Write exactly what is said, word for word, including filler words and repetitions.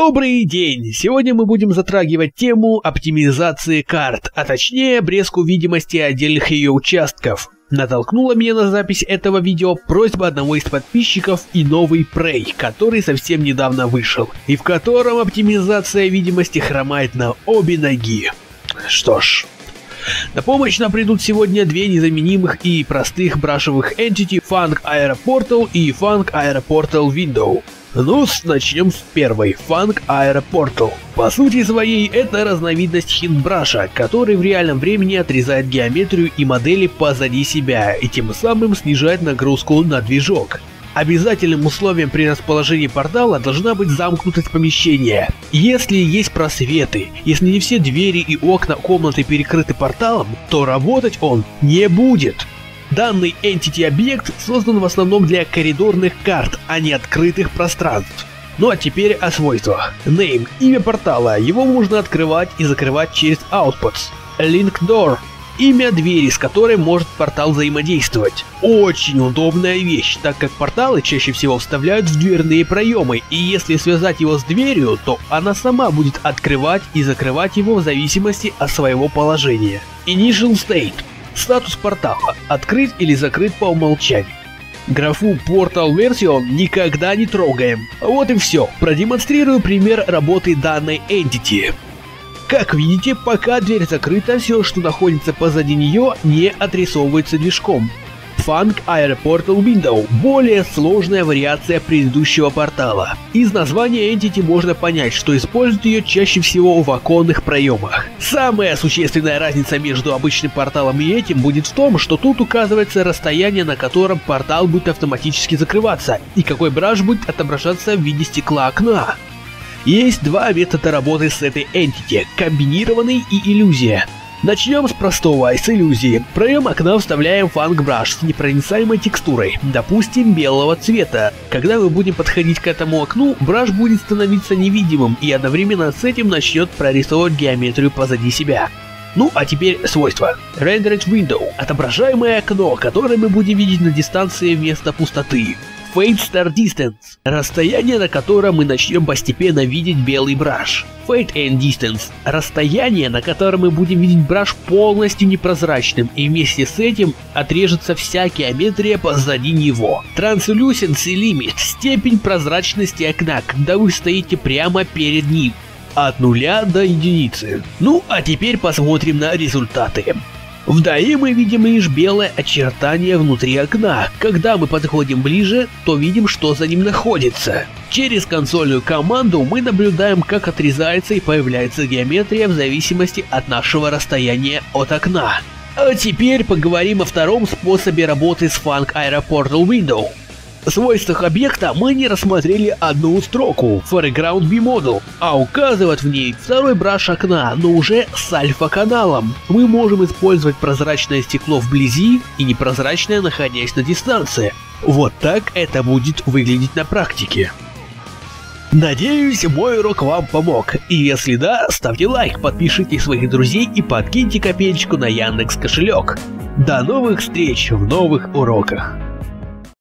Добрый день! Сегодня мы будем затрагивать тему оптимизации карт, а точнее обрезку видимости отдельных ее участков. Натолкнула меня на запись этого видео просьба одного из подписчиков и новый Prey, который совсем недавно вышел, и в котором оптимизация видимости хромает на обе ноги. Что ж... На помощь нам придут сегодня две незаменимых и простых брашевых entity Fang Aero Portal и Fang Aero Portal Window. Ну, начнем с первой, Fang Aero Portal. По сути своей, это разновидность хинт-браша, который в реальном времени отрезает геометрию и модели позади себя, и тем самым снижает нагрузку на движок. Обязательным условием при расположении портала должна быть замкнутость помещения. Если есть просветы, если не все двери и окна комнаты перекрыты порталом, то работать он не будет. Данный entity объект создан в основном для коридорных карт, а не открытых пространств. Ну а теперь о свойствах. Name – имя портала, его можно открывать и закрывать через outputs. Link Door – имя двери, с которой может портал взаимодействовать. Очень удобная вещь, так как порталы чаще всего вставляют в дверные проемы, и если связать его с дверью, то она сама будет открывать и закрывать его в зависимости от своего положения. Initial State – статус портала, открыт или закрыт по умолчанию. Графу Portal Version никогда не трогаем. Вот и все. Продемонстрирую пример работы данной entity. Как видите, пока дверь закрыта, все, что находится позади нее, не отрисовывается движком. Fang Aero Portal Window – более сложная вариация предыдущего портала. Из названия entity можно понять, что используют ее чаще всего в оконных проемах. Самая существенная разница между обычным порталом и этим будет в том, что тут указывается расстояние, на котором портал будет автоматически закрываться, и какой браш будет отображаться в виде стекла окна. Есть два метода работы с этой entity – комбинированный и иллюзия. Начнем с простого, с иллюзии. В проем окна вставляем Fang Brush с непроницаемой текстурой, допустим, белого цвета. Когда мы будем подходить к этому окну, браш будет становиться невидимым и одновременно с этим начнет прорисовывать геометрию позади себя. Ну а теперь свойства. Rendered Window – отображаемое окно, которое мы будем видеть на дистанции вместо пустоты. Fade Start Distance – расстояние, на котором мы начнем постепенно видеть белый браш. Fade End Distance – расстояние, на котором мы будем видеть браш полностью непрозрачным, и вместе с этим отрежется вся геометрия позади него. Translucency Limit – степень прозрачности окна, когда вы стоите прямо перед ним. От нуля до единицы. Ну а теперь посмотрим на результаты. В ди ай мы видим лишь белое очертание внутри окна. Когда мы подходим ближе, то видим, что за ним находится. Через консольную команду мы наблюдаем, как отрезается и появляется геометрия в зависимости от нашего расстояния от окна. А теперь поговорим о втором способе работы с Fang Aero Portal Window. В свойствах объекта мы не рассмотрели одну строку Foreground B-Model, а указывать в ней второй браш окна, но уже с альфа-каналом. Мы можем использовать прозрачное стекло вблизи и непрозрачное, находясь на дистанции. Вот так это будет выглядеть на практике. Надеюсь, мой урок вам помог, и если да, ставьте лайк, подпишите своих друзей и подкиньте копеечку на Яндекс кошелек. До новых встреч в новых уроках!